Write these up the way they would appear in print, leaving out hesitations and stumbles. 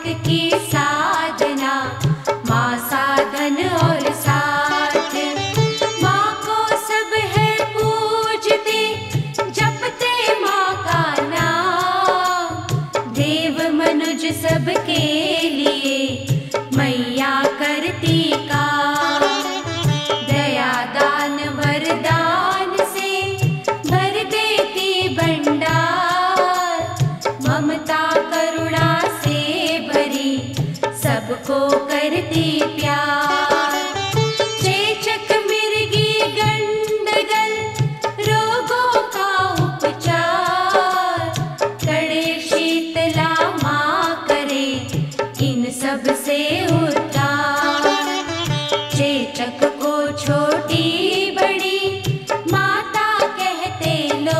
की साधना, माँ साधन और साथ। माँ को सब है पूजते, जपते माँ का नाम। देव मनुज सबके लिए मैया करती काम। दया दान वरदान से भर देती भंडार। ममता करुणा से भरी सबको करती प्यार। चेचक मिर्गी गंडगल रोगों का उपचार। कड़े शीतला माँ करे इन सब से उद्धार। चेचक को छोटी बड़ी माता कहते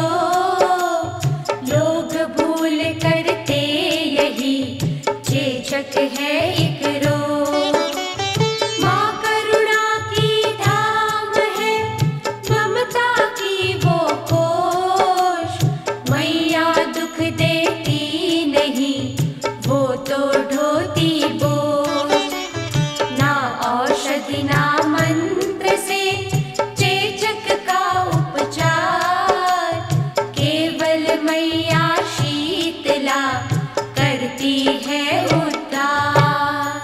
लोग भूल करते यही चेचक है एक रोग। माँ करुणा की धाम है, ममता की वो कोश। मैया दुख देती नहीं, वो तो ढोती बोझ। ना औषधि ना मंत्र से चेचक का उपचार। केवल मैया शीतला करती है उद्धार।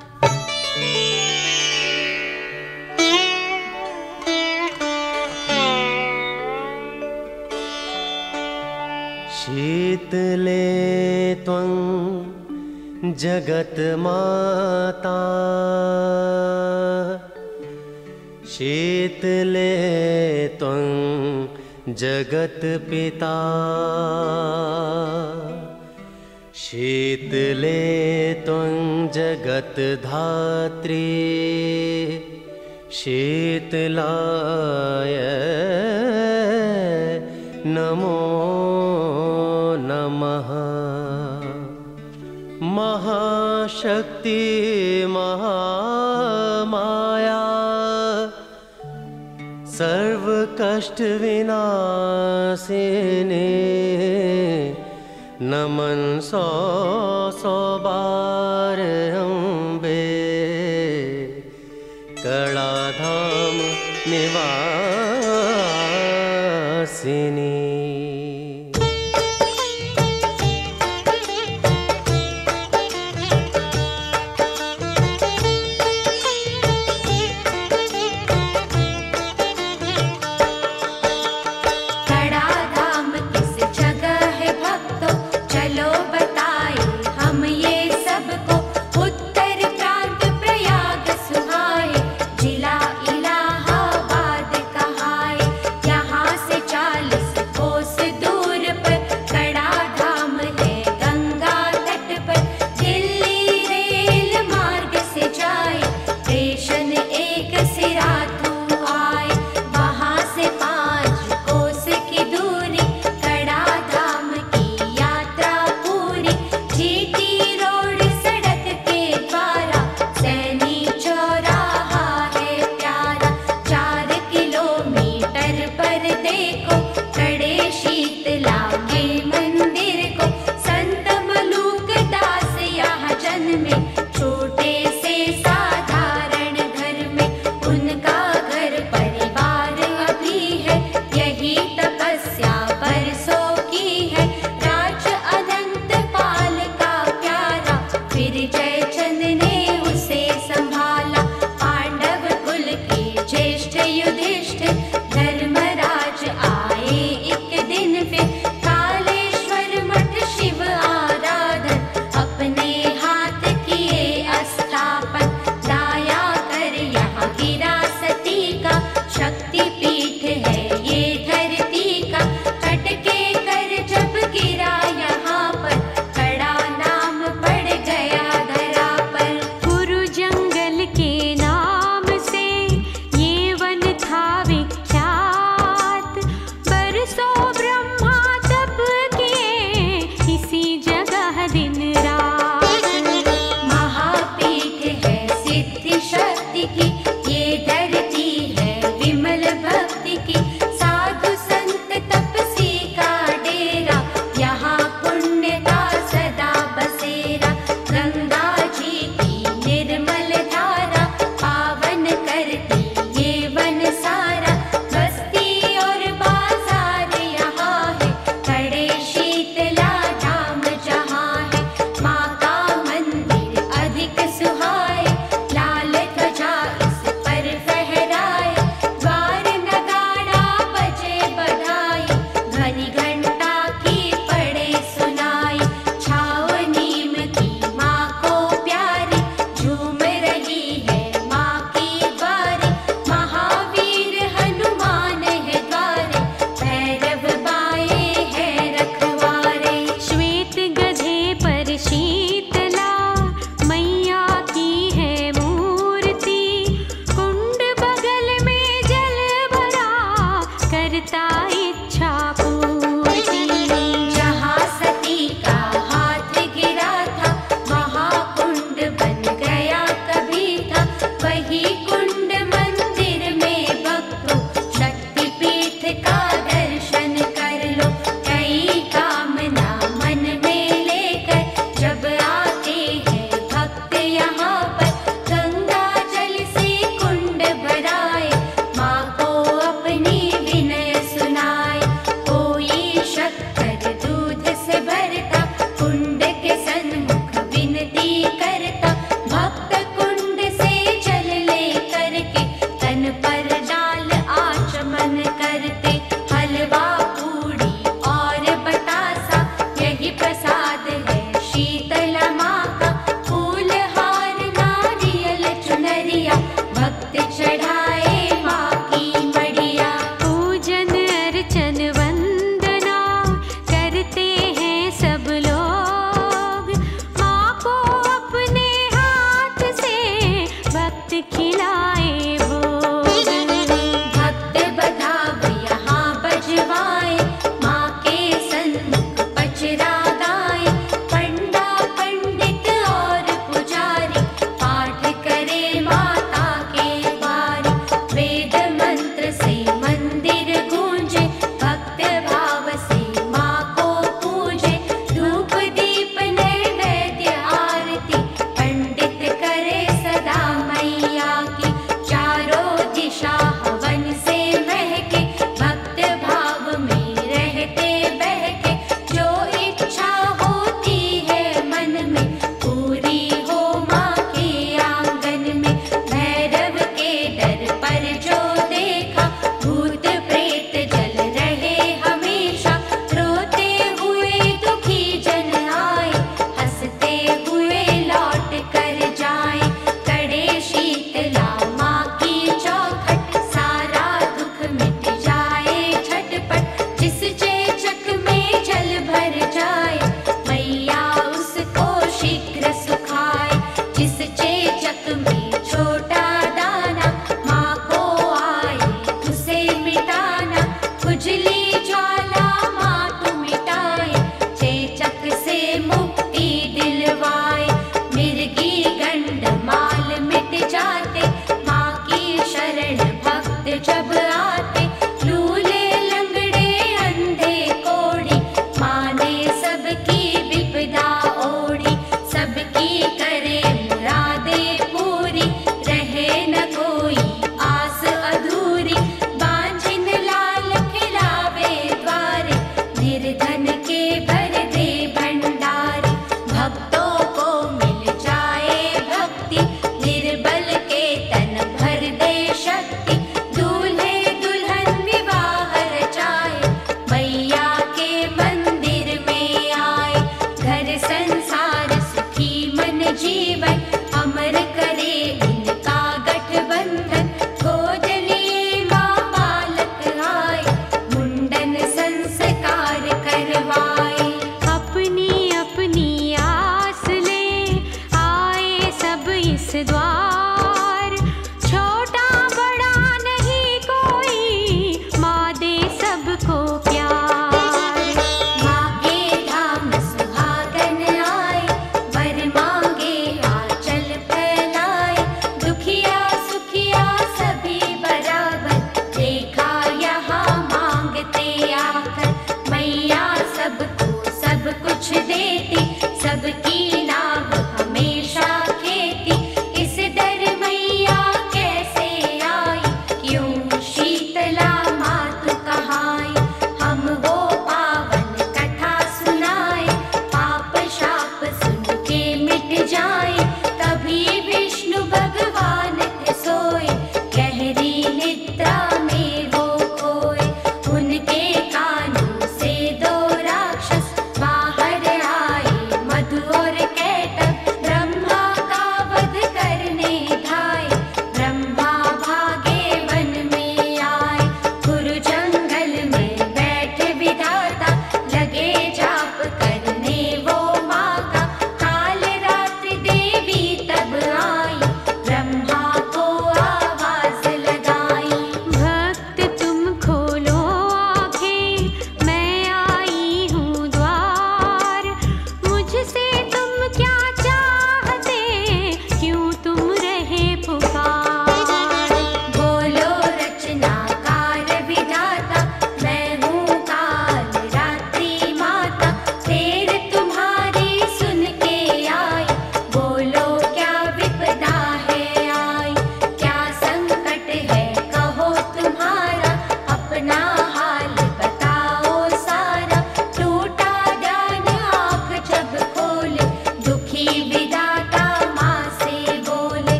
शीतले त्वं जगत माता। शीतले त्वं जगत पिता। शीतले त्वं जगत धात्री। शीतलाय नमो नमः। महाशक्ति महामाया, सर्व कष्ट विनाशिनी। नमन सौ सौ बार अम्बे, कड़ाधाम निवासिनी। जिला इलाहाबाद कहाए, यहाँ से 40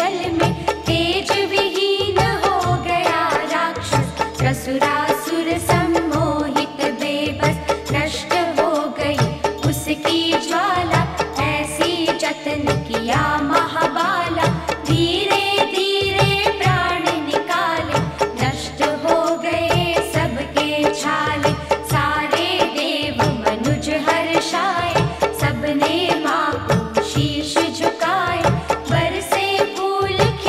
छल में तेज विहीन हो गया राक्षस। असुरासुर सम्मोहित बेबस नष्ट हो गई उसकी ज्वाला। ऐसी जतन किया महाबाला धीरे धीरे प्राण निकाले। नष्ट हो गए सबके छाले सारे देव मनुज हर्षाए। सबने मां को शीश झुकाए बरसे फूल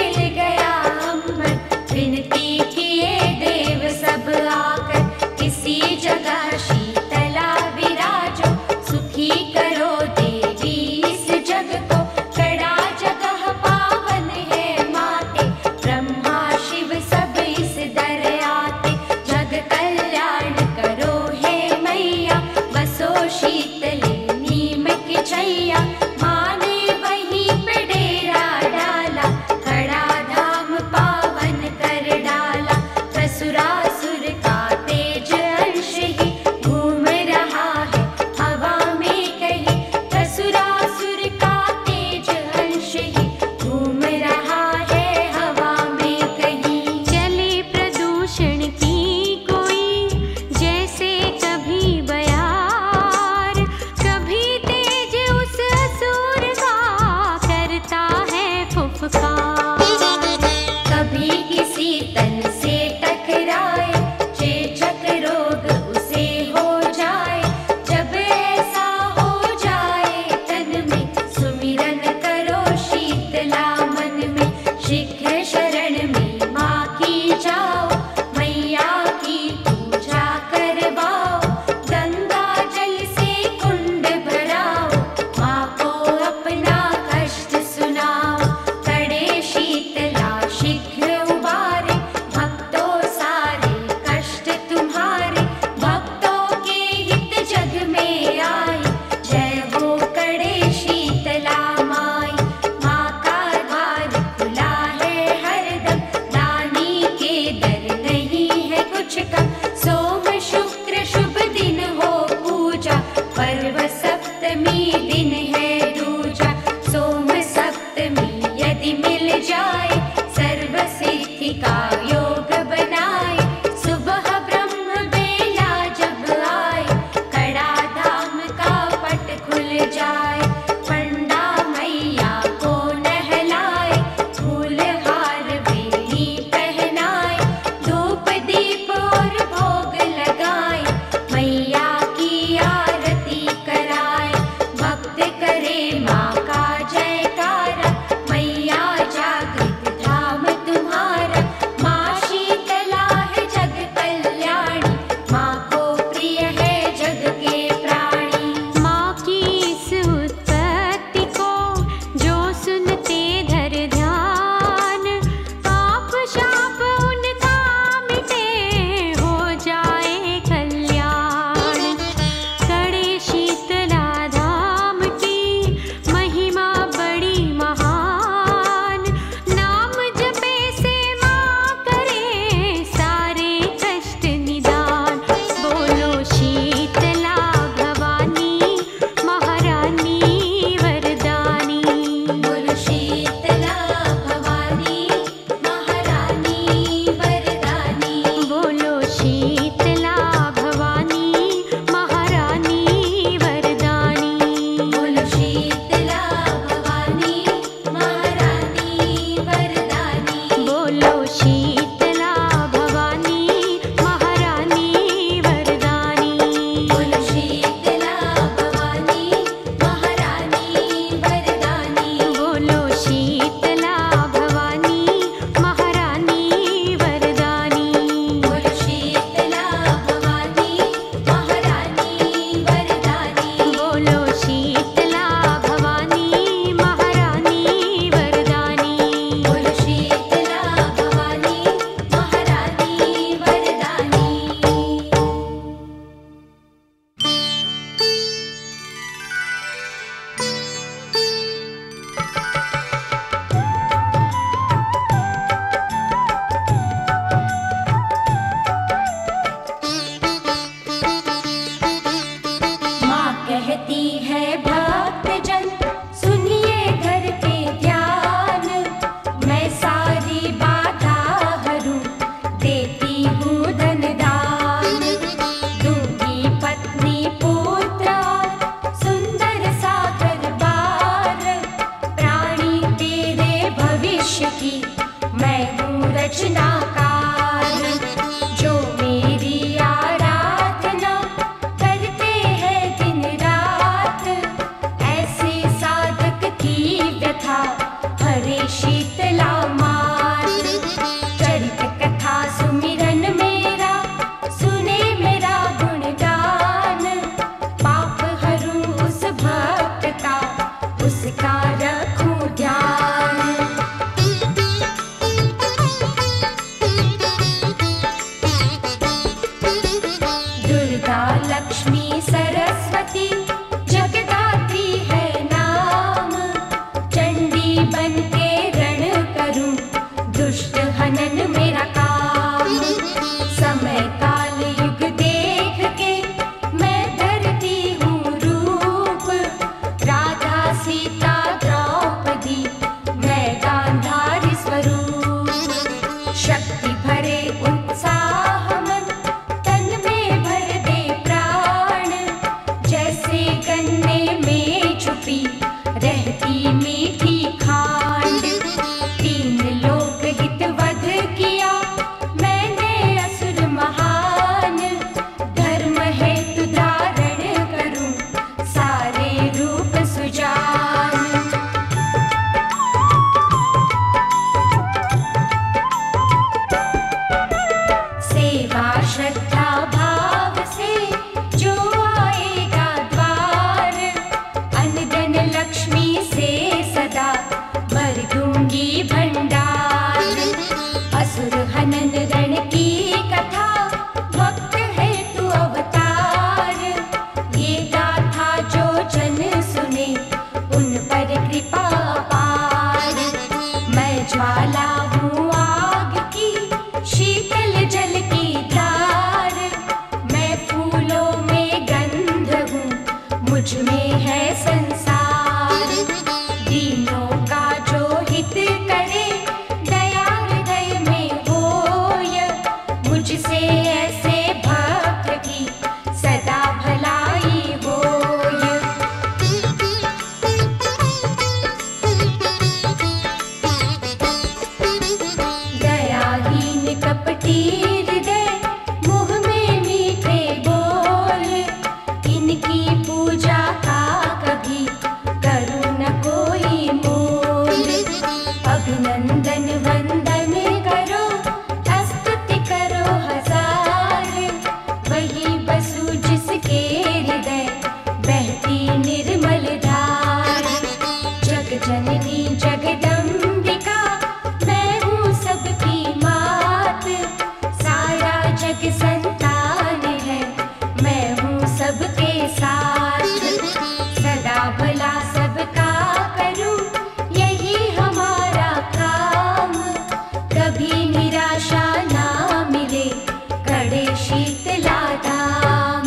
मैं हूँ रचनाकार, जो मेरी आराधना करते हैं दिन रात। ऐसे साधक की व्यथा हरे शीतला मात। चरित कथा सुमिरन मेरा, सुने मेरा गुणगान। पाप हरू उस भक्त का, उसका रखूं ध्यान। दुर्गा लक्ष्मी सरस्वती जगदात्री है नाम। चंडी बन के रण करूं, दुष्ट हनन मेरा काम। समय काल युग देख के मैं धरती हूँ रूप। राधा सीता द्रौपदी, मैं गांधारी स्वरूप। शक्ति भरे उत्साह मन, तन में भर दे प्राण। जैसे गन्ने में छुपी रहती मीठी खांड। तीन लोक हित वध किया मैंने असुर महान। धर्म हेतु धारण करूं सारे रूप सुजान। सेवा श्रद्धा भाव से जो आएगा द्वार। अन्न धन लक्ष्मी से सदा भर दूंगी भंडार। असुर हनन रण की कथा, भक्त है तू अवतार। ये गाथा जो जन सुने, उन पर कृपा पार। मैं ज्वाला हूँ आग की, शीतल जल की धार। मैं फूलों में गंध हूँ, मुझ में है संसार। दीनों का जो हित करे, दया हृदय में होय। मुझसे ऐसे भक्त की सदा भलाई होय। दयाहीन कपटी हृदय, मुँह में मीठे बोल। इनकी पूजा का कभी करूँ न कोई मोल। अभिनंदन वंदन करो, स्तुति करो हजार। वही बसु जिसके हृदय बहती निर्मल धार। जग जननी जगदम्बिका, मैं हूँ सबकी मात। सारा जग संतान है, मैं हूँ सबके साथ। सदा भला सबका करूं, यही हमारा काम। कभी निराशा ना मिले, कड़े शीतला धाम।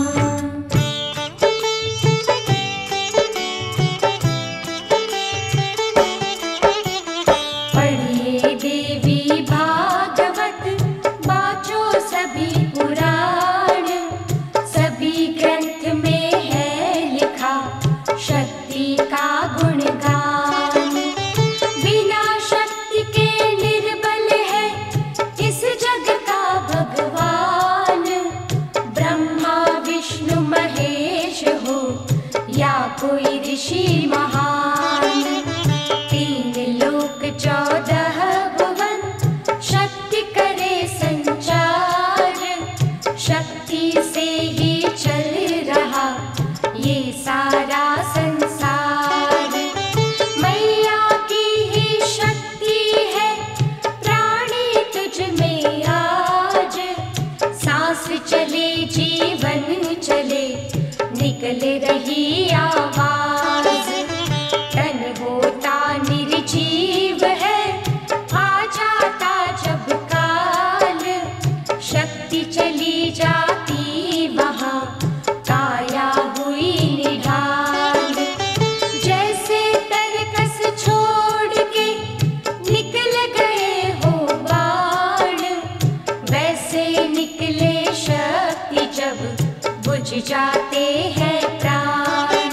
पढ़िए देवी भागवत, बाँचो सभी पुराण। सभी ग्रंथ में है लिखा शक्ति का गुणगान। बिना शक्ति के निर्बल है इस जग का भगवान। ब्रह्मा विष्णु महेश हो या कोई ऋषि महान। तीन लोक 14 भुवन, शक्ति करे संचार। शक्ति से ही चल रहा ये सारा संसार। मैया की ही शक्ति है, प्राणी तुझ में आज। सांस चले जीवन चले, निकले रही आवाज। तन होता निर्जीव है, आ जाता जब काल। शक्ति चली जाती वहाँ, काया हुई निढाल। जैसे तरकस छोड़ के निकल गए हो बाण, वैसे निकले शक्ति जब बुझ जाते हैं प्राण।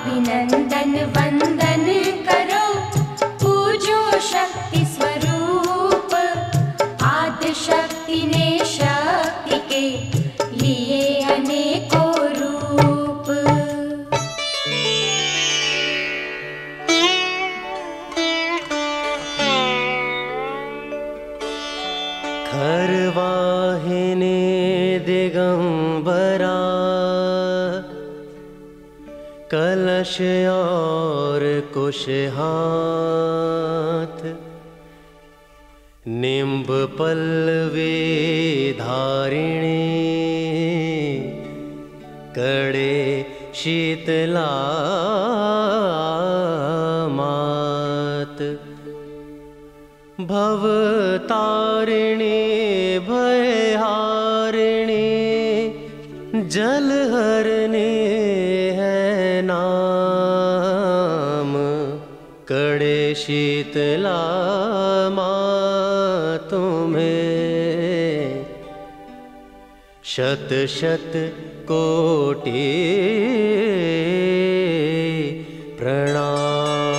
अभिनंदन वंदन करो, पूजो शक्ति स्वरूप। खरवाहिनी दिगंबरा कलश और कुश हाथ, निम्ब पल्लवी धारिणी कड़े शीतला मात। भवतारिणी भयहारिणी जलहरणी है नाम, कड़े शीतला माँ तुम्हें शत शत कोटि प्रणाम।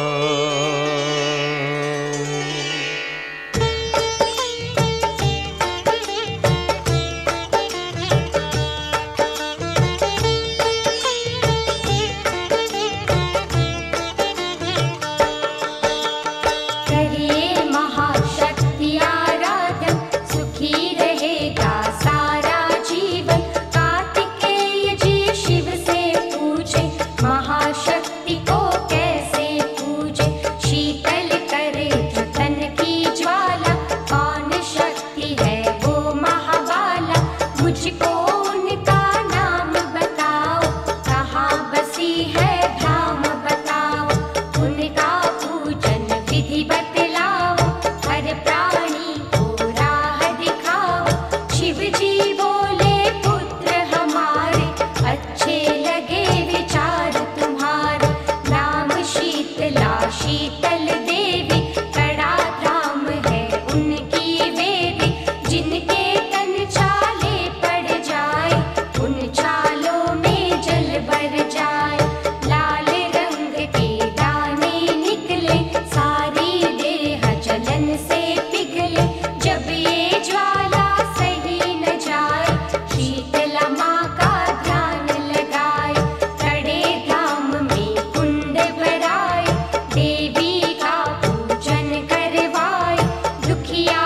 शीतल देवी कड़ा धाम है उनकी वेदी, जिनके तन छाले पड़ जाए उन छालों में जल भर जाए। लाल रंग के दाने निकले सारी देह जलन से पिघले, जब ये ज्वाला सही न जाए शीतला माँ का ध्यान लगाए। कड़े धाम में कुंड भराए देवी का पूजन करवाए, दुखिया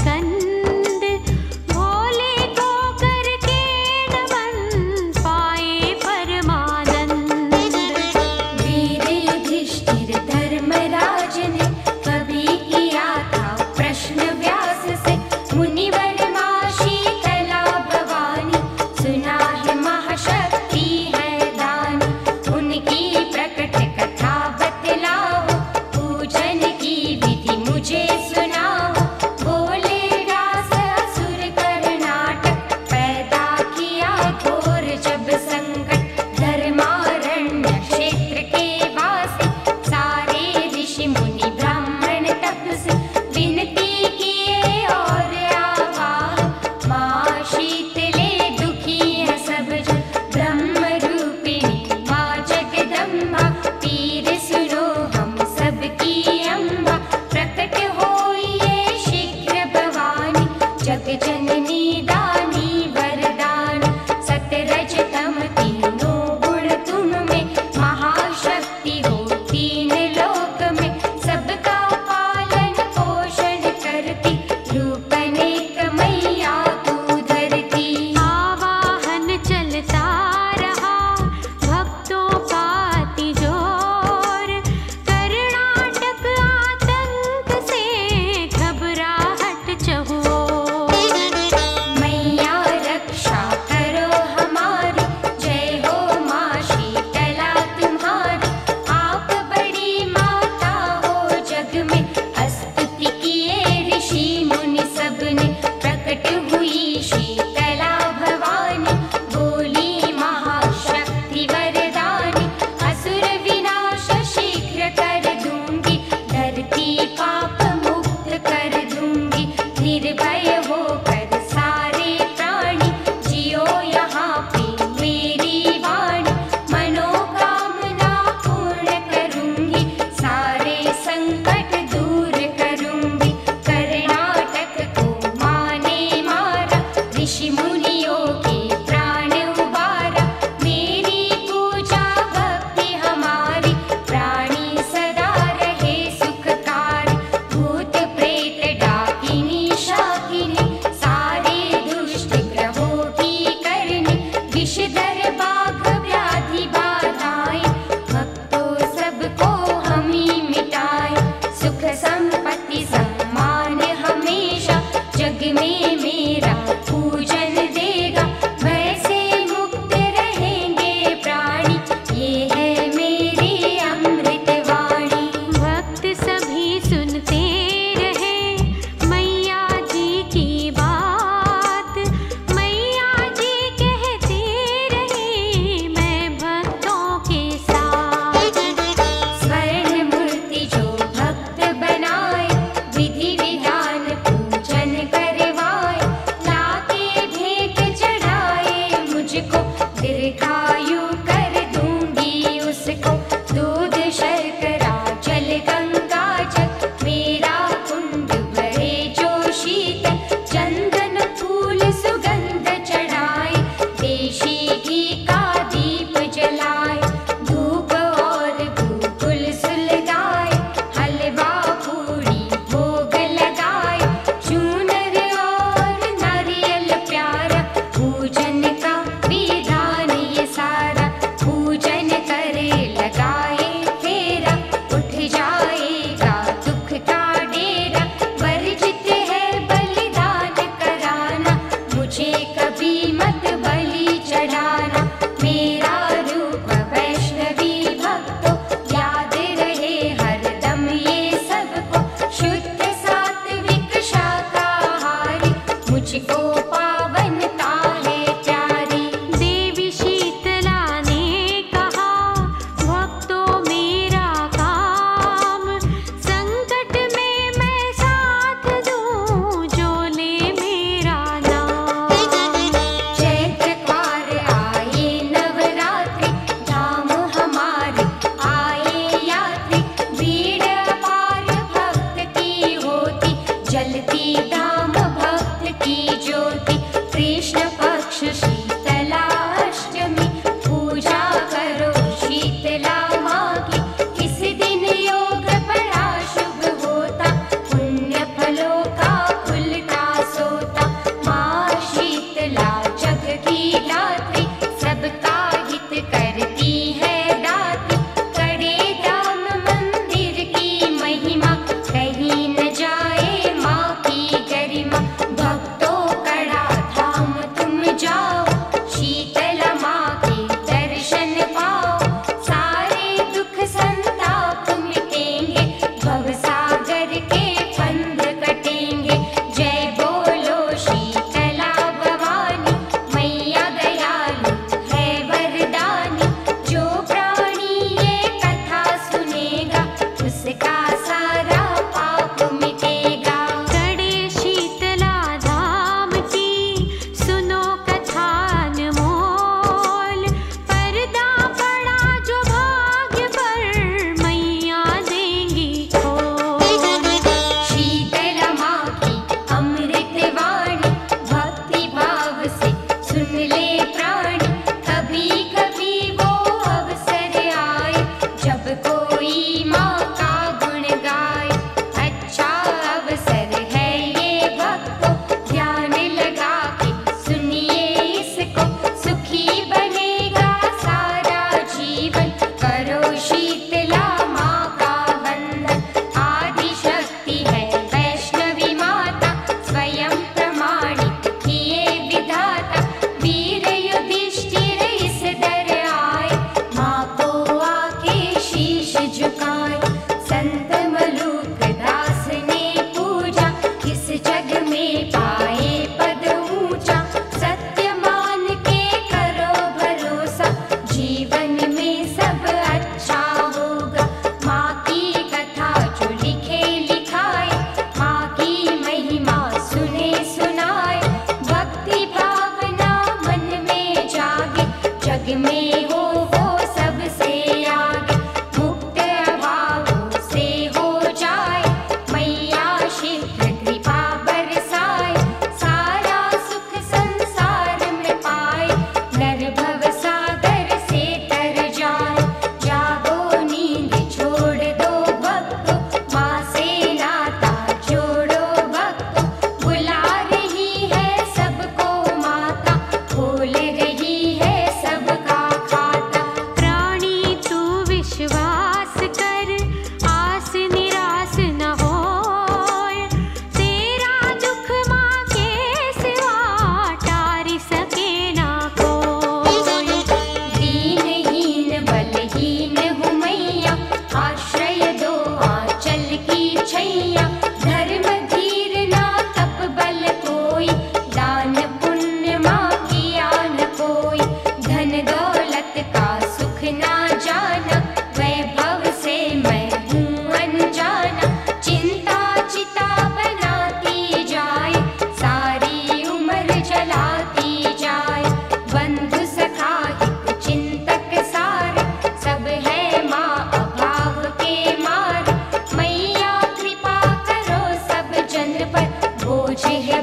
कंद, भोले को करके नमन, पाए परमानंद। वीर युधिष्ठिर धर्मराज ने कभी किया था प्रश्न व्यास से, मुनिवर माँ शीतला भवानी, सुना है महाशक्ति है दानी, उनकी प्रकट कथा बतलाओ, पूजन की विधि मुझे सुनाओ। बोले व्यास असुर कर्नाटक, पैदा किया घोर जब संकट, धर्मारण्य क्षेत्र के वासी, सारे ऋषि मुनि ब्राह्मण तपस्वी, विनती किए और आवाहन, माँ शीतले दुखी है सब जन, ब्रह्म रूपिणी माँ जगदम्बा, पीर सुनो हम सबकी अम्बा, प्रकट होइए शीघ्र भवानी, जग जननी दानी वरदानी, सतरज तम तीनों गुण तुम में, महाशक्ति हो तीन लोक में, सबका पालन पोषण करती, रूपनेक मैया तू धरती। आवाहन चलता रहा भक्तों का अति जोर, कर्नाटक आतंक से घबराहट चहुओर। मैया रक्षा करो हमारी, जय हो माँ शीतला तुम्हारी, आप बड़ी माता हो जग में, स्तुति किए ऋषि मुनि सबने, प्रकट हुई शीतला भवानी, बोली महाशक्ति वरदानी, असुर विनाश शीघ्र कर दूंगी, धरती पाप मुक्त कर दूंगी, निर्भय होकर सारे प्राणी, जियो यहाँ पे मेरी वाणी, मनोकामना पूर्ण करूंगी, सारे संकट दूर करूंगी, कर्नाटक को माने मारा, ऋषि मुनियों के प्राण उबारा, मेरी पूजा भक्ति हमारी, प्राणी सदा रहे सुखकारी, भूत प्रेत डाकिनी शाकिनी, सारे दुष्ट ग्रहों की करनी, विषधर बाघ व्याधि बाधाएं, भक्तों सबको हम ही मिटाए, सुख संपत्ति सम्मान हमेशा, जग में मेरा पूजन देगा, वैसे मुक्त रहेंगे प्राणी, ये है मेरी अमृत वाणी। भक्त सभी सुनते रहे मैया जी की बात, मैया जी कहते रहे मैं भक्तों के साथ, स्वर्ण मूर्ति जो भक्त बनाए, विधि विधान पूजन करवाए, लाके भेंट चढ़ाए मुझको, दीर्घायु कर दूंगी उसको, दूध शर्करा जल गंगा जल, मेरा कुंड भरे जो शीतल, चंदन फूल सुगंध चढ़ाए, देशी घी का दीप जलाए, धूप और धूपुल सुलगाए, हलवा पूरी भोग लगाए, चूनर और नारियल प्यारा, पूजन का विधान ये सारा, पूजन करे लगाए फेरा, उठ जाएगा दुख का डेरा, वर्जित है बलिदान कराना, मुझे कभी मत बलि चढ़ाना, मेरा रूप वैष्णवी भक्तों, याद रहे हरदम ये सबको, शुद्ध सात्विक शाकाहारी, मुझको पावनता है प्यारी। देवी शीतला ने कहा भक्तों मेरा काम, संकट में मैं साथ दूं, जो ले मेरा नाम। चैत्र क्वार आए नवरात्रि, धाम हमारे आए यात्री, भीड़ अपार भक्त की होती, जलती धाम भक्त की ज्योति, पूछे है